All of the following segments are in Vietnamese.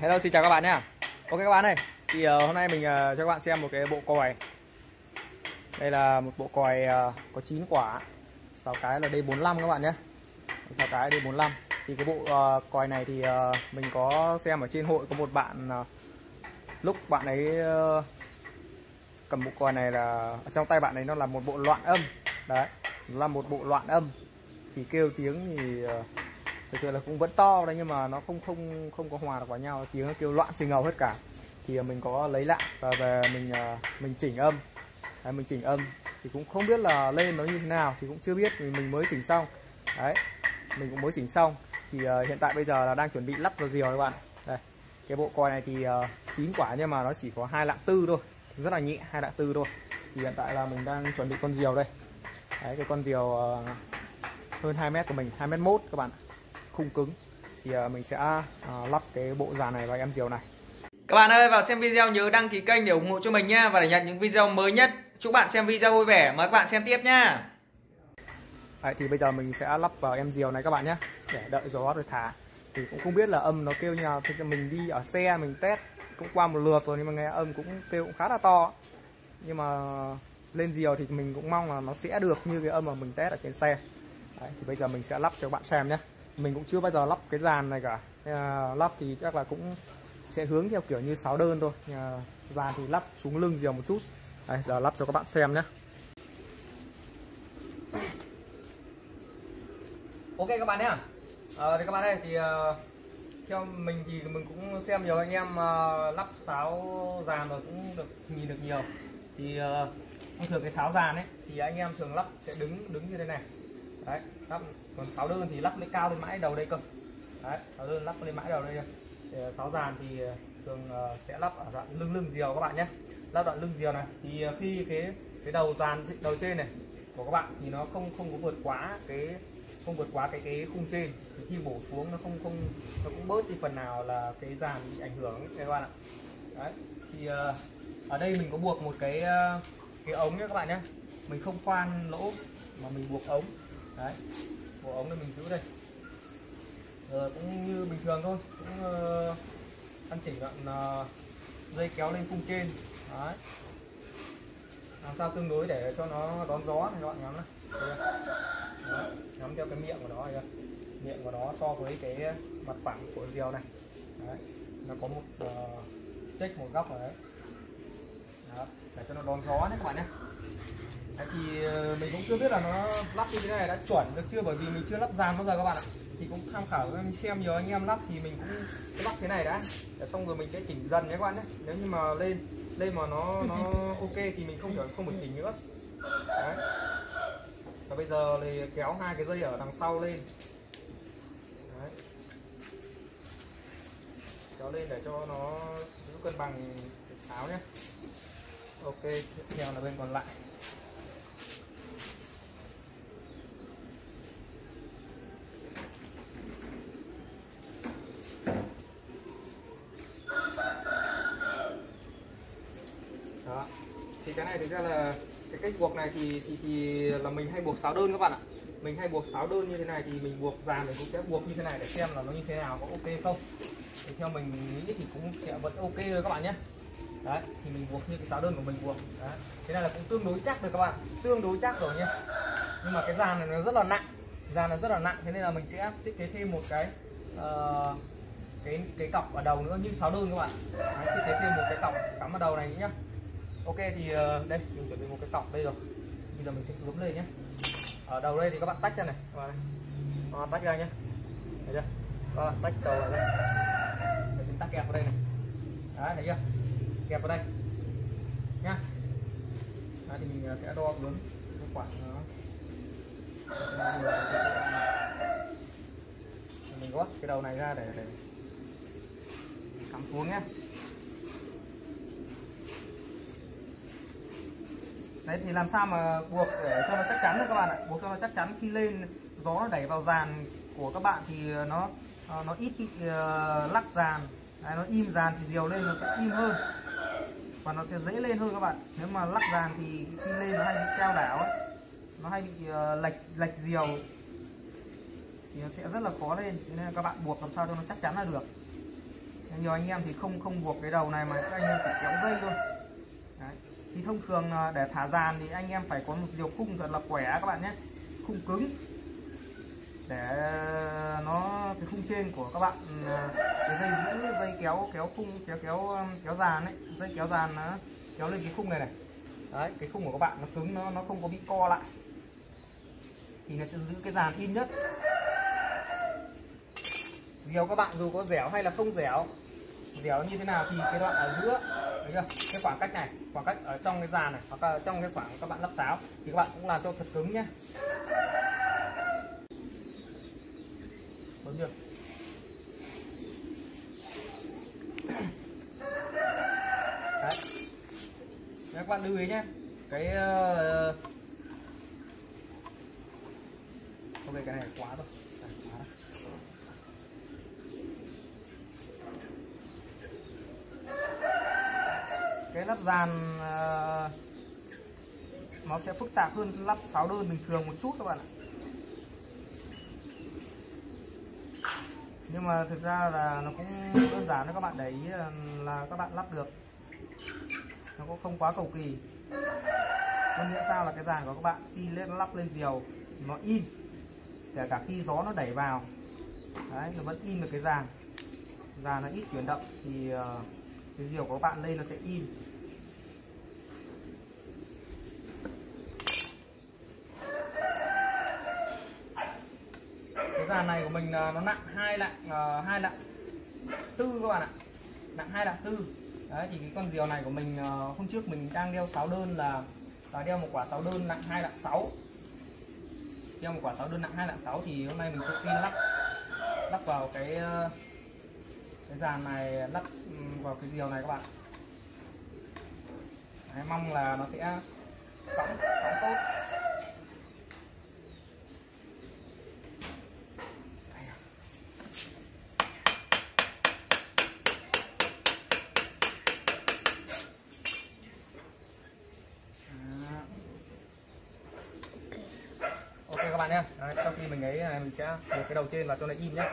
Hello, xin chào các bạn nhé. Ok các bạn ơi, thì hôm nay mình cho các bạn xem một cái bộ còi. Đây là một bộ còi có 9 quả, 6 cái là D45 các bạn nhé. 6 cái D45. Thì cái bộ còi này thì mình có xem ở trên hội, có một bạn lúc bạn ấy cầm bộ còi này là ở trong tay bạn ấy nó là một bộ loạn âm. Đấy, nó là một bộ loạn âm. Thì kêu tiếng thì thực sự là cũng vẫn to đấy, nhưng mà nó không có hòa được vào nhau, tiếng nó kêu loạn xì ngầu hết cả. Thì mình có lấy lại và về mình chỉnh âm. Đấy, mình chỉnh âm thì cũng không biết là lên nó như thế nào, thì cũng chưa biết, vì mình mới chỉnh xong. Đấy, mình cũng mới chỉnh xong. Thì hiện tại bây giờ là đang chuẩn bị lắp vào diều các bạn. Đây, cái bộ còi này thì 9 quả nhưng mà nó chỉ có 2 lạng tư thôi, rất là nhẹ, 2 lạng tư thôi. Thì hiện tại là mình đang chuẩn bị con diều đây. Đấy, cái con diều hơn 2 mét của mình, 2 mét 1 các bạn, khung cứng. Thì mình sẽ lắp cái bộ dàn này vào em diều này. Các bạn ơi, vào xem video nhớ đăng ký kênh để ủng hộ cho mình nha, và để nhận những video mới nhất. Chúc bạn xem video vui vẻ, mời các bạn xem tiếp nha. Đấy, thì bây giờ mình sẽ lắp vào em diều này các bạn nhé, để đợi gió rồi thả. Thì cũng không biết là âm nó kêu như nào. Thì mình đi ở xe mình test cũng qua một lượt rồi, nhưng mà nghe âm cũng kêu cũng khá là to. Nhưng mà lên diều thì mình cũng mong là nó sẽ được như cái âm mà mình test ở trên xe. Đấy, thì bây giờ mình sẽ lắp cho các bạn xem nhé. Mình cũng chưa bao giờ lắp cái dàn này cả. Lắp thì chắc là cũng sẽ hướng theo kiểu như 6 đơn thôi. Dàn thì lắp xuống lưng diều một chút. Đây, giờ lắp cho các bạn xem nhé. Ok các bạn nhé. Thì các bạn ơi, thì theo mình thì mình cũng xem nhiều anh em lắp sáo dàn rồi cũng được nhìn được nhiều. Thì thường cái sáo dàn ấy thì anh em thường lắp sẽ đứng như thế này. Đấy, lắp. Còn 6 đơn thì lắp lên cao lên mãi đầu đây cơ. Đấy, 6 đơn lắp lên mãi đầu đây. Thì 6 dàn thì thường sẽ lắp ở đoạn lưng diều các bạn nhé. Lắp đoạn lưng diều này thì khi cái đầu dàn đầu trên này của các bạn thì nó không có vượt quá cái khung trên, thì khi bổ xuống nó cũng bớt đi phần nào là cái dàn bị ảnh hưởng ấy, các bạn ạ. Đấy, thì ở đây mình có buộc một cái ống nhé các bạn nhé. Mình không khoan lỗ mà mình buộc ống. Đấy, bộ ống này mình giữ đây. Cũng như bình thường thôi, cũng căn chỉnh đoạn dây kéo lên khung trên. Đấy, làm sao tương đối để cho nó đón gió này các bạn, ngắm này. Đấy, ngắm theo cái miệng của nó này, miệng của nó so với cái mặt phẳng của diều này. Đấy, nó có một check một góc ở đấy. Đó, để cho nó đón gió đấy các bạn nhé. Đấy, thì mình cũng chưa biết là nó lắp như thế này đã chuẩn được chưa, bởi vì mình chưa lắp dàn bao giờ các bạn ạ. Thì cũng tham khảo xem nhiều anh em lắp, thì mình cũng lắp thế này đã, để xong rồi mình sẽ chỉnh dần nhé các bạn nhé. Nếu như mà lên mà nó ok thì mình không phải chỉnh nữa. Đấy. Và bây giờ thì kéo hai cái dây ở đằng sau lên. Đấy, kéo lên để cho nó giữ cân bằng cái sáo nhé. Ok, tiếp theo là bên còn lại. Đó. Thì cái này thực ra là cái cách buộc này thì là mình hay buộc 6 đơn các bạn ạ. Mình hay buộc 6 đơn như thế này, thì mình buộc dàn mình cũng sẽ buộc như thế này để xem là nó như thế nào, có ok không. Thì theo mình nghĩ thì cũng sẽ vẫn ok rồi các bạn nhé. Đấy, thì mình buộc như cái 6 đơn của mình buộc. Đấy, thế này là cũng tương đối chắc rồi các bạn, tương đối chắc rồi nhé. Nhưng mà cái dàn này nó rất là nặng, dàn nó rất là nặng, thế nên là mình sẽ thiết kế thêm một cái cọc ở đầu nữa như 6 đơn các bạn. Đấy, thiết kế thêm một cái cọc cắm ở đầu này nhé. Ok, thì đây mình chuẩn bị một cái cọc đây rồi. Bây giờ mình sẽ cúm lên nhé. Ở đầu đây thì các bạn tách ra này, các bạn tách ra nhé. Thấy chưa? Các bạn tách đầu ra đây. Để chúng ta kẹp vào đây này. Đấy, thấy chưa? Kẹp vào đây nhá. Đấy, thì mình sẽ đo bướm cái khoảng nó. Mình gót cái đầu này ra để cắm xuống nhé. Đấy, thì làm sao mà buộc để cho nó chắc chắn được các bạn ạ. Buộc cho nó chắc chắn, khi lên gió nó đẩy vào dàn của các bạn thì nó ít bị lắc dàn. Đấy, nó im dàn thì diều lên nó sẽ im hơn và nó sẽ dễ lên hơn các bạn. Nếu mà lắc dàn thì khi lên nó hay bị trao đảo ấy, nó hay bị lệch diều thì nó sẽ rất là khó lên. Thế nên các bạn buộc làm sao cho nó chắc chắn là được. Nhiều anh em thì không buộc cái đầu này mà các anh em chỉ kéo dây thôi. Đấy. Thì thông thường để thả dàn thì anh em phải có một diều khung thật là khỏe các bạn nhé, khung cứng, để nó cái khung trên của các bạn, cái dây giữ, dây kéo khung, kéo dàn ấy, dây kéo dàn nó kéo lên cái khung này này. Đấy, cái khung của các bạn nó cứng, nó không có bị co lại thì nó sẽ giữ cái dàn im nhất. Diều các bạn dù có dẻo hay là không dẻo, dẻo như thế nào thì cái đoạn ở giữa, thấy chưa? Cái khoảng cách này, khoảng cách ở trong cái dàn này hoặc là trong cái khoảng các bạn lắp sáo thì các bạn cũng làm cho thật cứng nhé. Đúng chưa? Đấy. Các bạn lưu ý nhé. Cái ok, cái này quá rồi. Cái lắp dàn nó sẽ phức tạp hơn lắp sáo đơn bình thường một chút các bạn ạ. Nhưng mà thực ra là nó cũng đơn giản, các bạn để ý là các bạn lắp được, nó cũng không quá cầu kỳ. Hơn nữa sao là cái dàn của các bạn khi lắp lên diều nó im, kể cả khi gió nó đẩy vào, đấy, nó vẫn im được cái dàn nó ít chuyển động thì cái diều của các bạn lên nó sẽ im. Cái dàn này của mình nó nặng 2 lạng 4 các bạn ạ, nặng 2 lạng 4. Đấy thì cái con diều này của mình hôm trước mình đang đeo sáo đơn là đeo một quả sáo đơn nặng 2 lạng 6. Đeo một quả sáo đơn nặng 2 lạng 6 thì hôm nay mình tự tin lắp vào cái dàn này, lắp vào cái diều này các bạn. Đấy, mong là nó sẽ cõng tốt. Ok các bạn nhé. Sau khi mình ấy mình sẽ buộc cái đầu trên vào cho nó im nhé.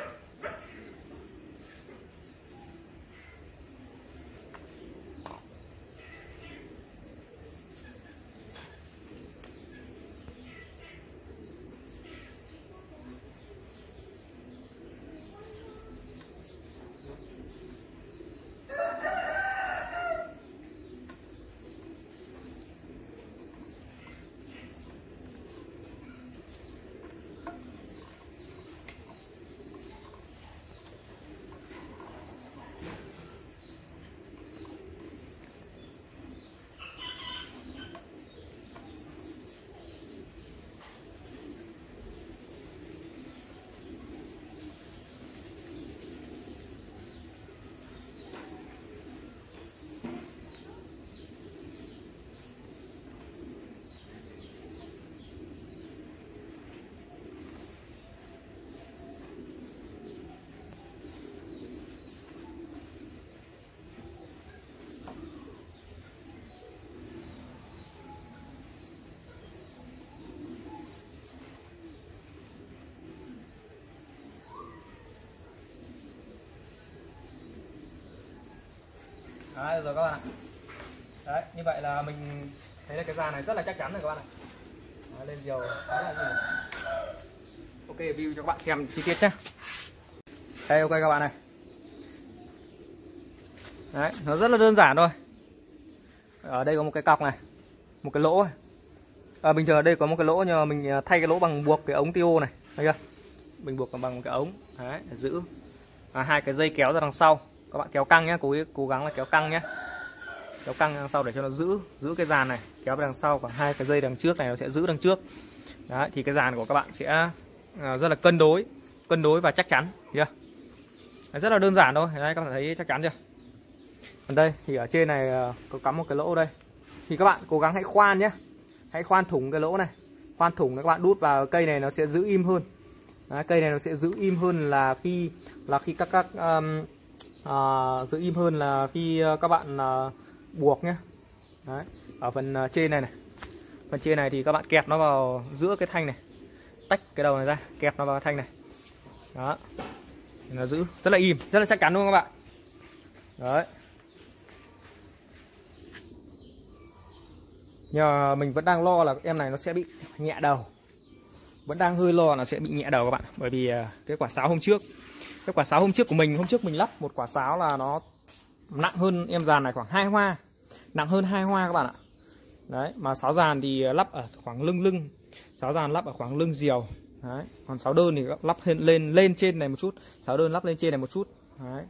Đấy, rồi các bạn ạ. Đấy, như vậy là mình thấy là cái dàn này rất là chắc chắn rồi các bạn ạ. Đấy, lên diều khá là gì. Ok, view cho các bạn xem chi tiết nhé. Đây, ok các bạn này. Đấy, nó rất là đơn giản thôi. Ở đây có một cái cọc này, một cái lỗ này. Bình thường ở đây có một cái lỗ nhưng mà mình thay cái lỗ bằng buộc cái ống tiêu này, thấy chưa? Mình buộc bằng một cái ống, đấy, để giữ. Hai cái dây kéo ra đằng sau. Các bạn kéo căng nhé, cố gắng là kéo căng nhé. Kéo căng đằng sau để cho nó giữ cái dàn này, kéo về đằng sau, còn hai cái dây đằng trước này nó sẽ giữ đằng trước. Đấy, thì cái dàn của các bạn sẽ rất là cân đối và chắc chắn, chưa? Rất là đơn giản thôi, đấy, các bạn thấy chắc chắn chưa? Còn đây thì ở trên này có cắm một cái lỗ đây. Thì các bạn cố gắng hãy khoan nhé. Hãy khoan thủng cái lỗ này. Khoan thủng để các bạn đút vào cây này, nó sẽ giữ im hơn. Đấy, cây này nó sẽ giữ im hơn là khi giữ im hơn là khi các bạn buộc nhé. Đấy, ở phần trên này này. Phần trên này thì các bạn kẹp nó vào giữa cái thanh này. Tách cái đầu này ra, kẹp nó vào thanh này. Đó. Nó giữ rất là im, rất là chắc chắn luôn các bạn. Đấy. Nhưng mình vẫn đang lo là em này nó sẽ bị nhẹ đầu. Vẫn đang hơi lo là sẽ bị nhẹ đầu các bạn. Bởi vì cái quả sáo hôm trước, cái quả sáo hôm trước của mình, hôm trước mình lắp một quả sáo là nó nặng hơn em dàn này khoảng 2 hoa. Nặng hơn 2 hoa các bạn ạ. Đấy, mà sáo dàn thì lắp ở khoảng lưng. Sáo dàn lắp ở khoảng lưng diều. Đấy, còn sáo đơn thì lắp lên trên này một chút. Sáo đơn lắp lên trên này một chút. Đấy.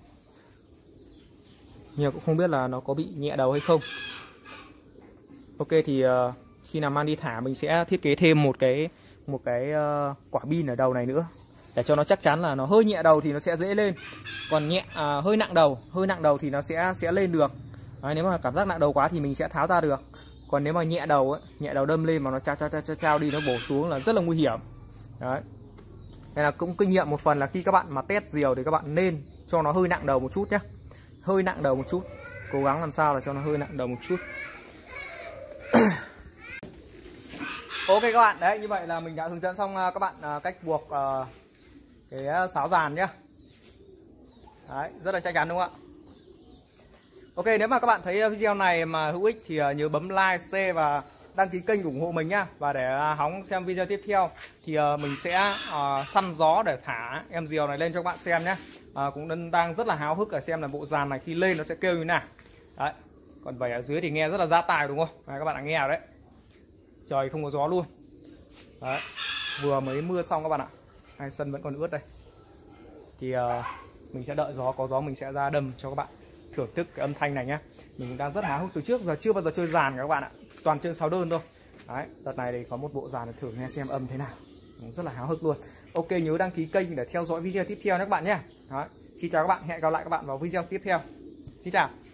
Nhưng cũng không biết là nó có bị nhẹ đầu hay không. Ok thì khi nào mang đi thả mình sẽ thiết kế thêm một cái quả pin ở đầu này nữa để cho nó chắc chắn là nó hơi nhẹ đầu thì nó sẽ dễ lên. Còn hơi nặng đầu thì nó sẽ lên được. Đấy, nếu mà cảm giác nặng đầu quá thì mình sẽ tháo ra được. Còn nếu mà nhẹ đầu đâm lên mà nó trao đi, nó bổ xuống là rất là nguy hiểm. Đấy. Đây là cũng kinh nghiệm một phần là khi các bạn mà test diều thì các bạn nên cho nó hơi nặng đầu một chút nhé. Hơi nặng đầu một chút. Cố gắng làm sao là cho nó hơi nặng đầu một chút. Ok các bạn, đấy như vậy là mình đã hướng dẫn xong các bạn cách buộc cái sáo dàn nhé. Đấy, rất là chắc chắn đúng không ạ? Ok, nếu mà các bạn thấy video này mà hữu ích thì nhớ bấm like, share và đăng ký kênh ủng hộ mình nhá. Và để hóng xem video tiếp theo thì mình sẽ săn gió để thả em diều này lên cho các bạn xem nhé. Cũng đang rất là háo hức để xem là bộ dàn này khi lên nó sẽ kêu như nào. Đấy, còn vẩy ở dưới thì nghe rất là ra tài đúng không? Đấy, các bạn đã nghe rồi đấy. Trời không có gió luôn. Đấy, vừa mới mưa xong các bạn ạ. Hai sân vẫn còn ướt đây. Thì mình sẽ đợi gió, có gió mình sẽ ra đâm cho các bạn thưởng thức cái âm thanh này nhé. Mình cũng đang rất háo hức từ trước giờ chưa bao giờ chơi dàn các bạn ạ. Toàn chơi sáo đơn thôi. Đấy, đợt này thì có một bộ dàn để thử nghe xem âm thế nào. Mình rất là háo hức luôn. Ok, nhớ đăng ký kênh để theo dõi video tiếp theo nhé các bạn nhé. Đấy, xin chào các bạn, hẹn gặp lại các bạn vào video tiếp theo. Xin chào.